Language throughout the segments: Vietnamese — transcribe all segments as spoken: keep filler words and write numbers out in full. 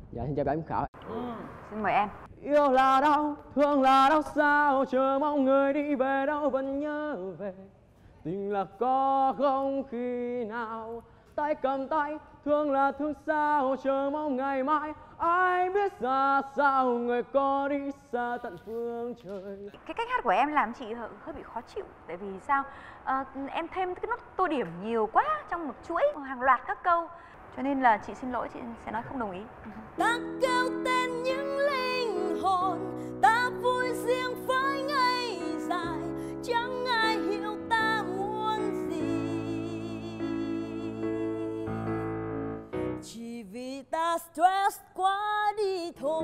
Dạ xin chào ban giám khảo. Ừ, xin mời em. Yêu là đau, thương là đau sao, chờ mong người đi về đâu vẫn nhớ về. Tình là có không khi nào tay cầm tay, thương là thương sao, chờ mong ngày mai. Ai biết ra sao người có đi xa tận phương trời. Cái cách hát của em làm chị hơi, hơi bị khó chịu. Tại vì sao? À, em thêm cái nốt tô điểm nhiều quá trong một chuỗi hàng loạt các câu. Cho nên là chị xin lỗi, chị sẽ nói không đồng ý. Ta kêu tên những linh hồn, ta vui riêng với ngày dài, chẳng ai hiểu ta muốn gì. Chỉ vì ta stress quá đi thôi.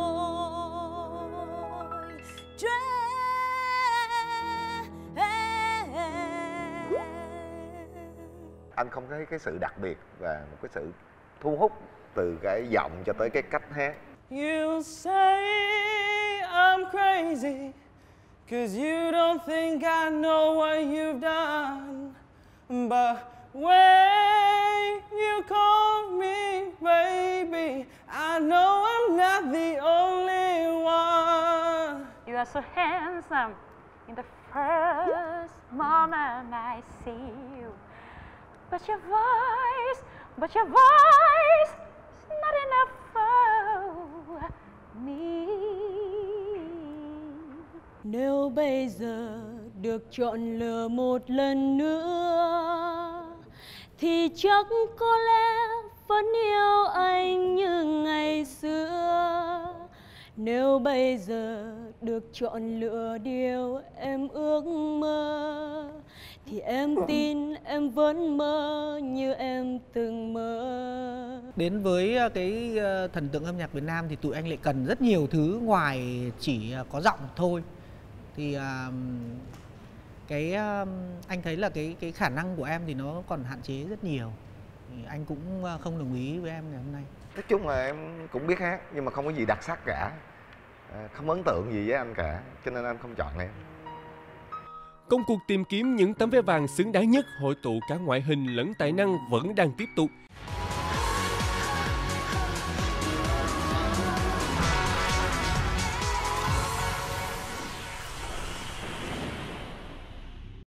Stress. Anh không thấy cái sự đặc biệt và một cái sự thu hút từ cái giọng cho tới cái cách hát. You say I'm crazy cause you don't think I know what you've done. But when you call me baby, I know I'm not the only one. You are so handsome in the first moment I see you. But your voice, but your voice is not enough for me. Nếu bây giờ được chọn lựa một lần nữa thì chắc có lẽ vẫn yêu anh như ngày xưa. Nếu bây giờ được chọn lựa điều em ước mơ thì em tin em vẫn mơ như em từng mơ. Đến với cái thần tượng âm nhạc Việt Nam thì tụi anh lại cần rất nhiều thứ ngoài chỉ có giọng thôi. Thì cái anh thấy là cái cái khả năng của em thì nó còn hạn chế rất nhiều. Thì anh cũng không đồng ý với em ngày hôm nay. Nói chung là em cũng biết hát nhưng mà không có gì đặc sắc cả, không ấn tượng gì với anh cả, cho nên anh không chọn em. Công cuộc tìm kiếm những tấm vé vàng xứng đáng nhất hội tụ cả ngoại hình lẫn tài năng vẫn đang tiếp tục.